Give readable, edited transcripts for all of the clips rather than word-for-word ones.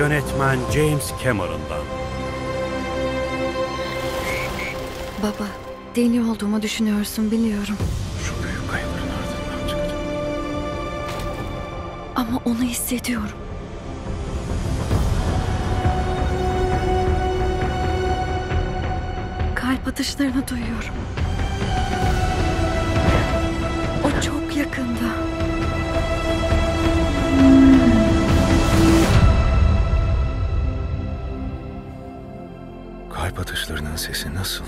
Yönetmen James Cameron'dan. Baba, deli olduğumu düşünüyorsun biliyorum. Şu büyük kayaların ardından çıkacağım. Ama onu hissediyorum. Kalp atışlarını duyuyorum. O çok yakında. Kalp atışlarının sesi nasıl?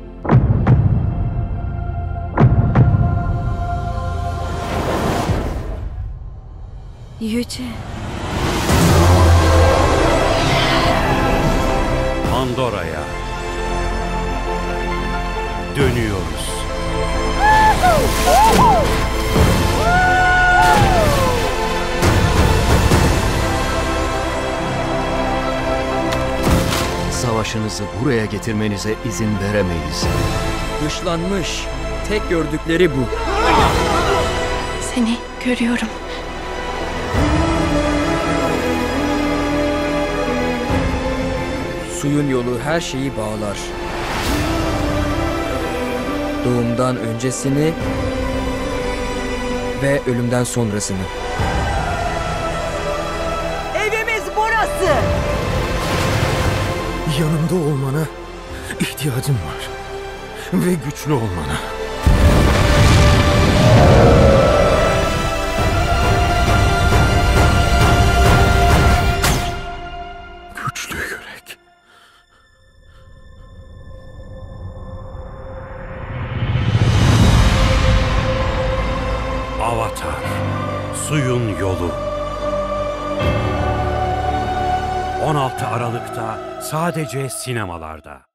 Yüce. Pandora'ya dönüyoruz. Savaşınızı buraya getirmenize izin veremeyiz. Dışlanmış. Tek gördükleri bu. Seni görüyorum. Suyun yolu her şeyi bağlar. Doğumdan öncesini ve ölümden sonrasını. Evimiz burası. Yanımda olmana ihtiyacım var. Ve güçlü olmana. Güçlü yürek. Avatar, Suyun Yolu. 16 Aralık'ta sadece sinemalarda.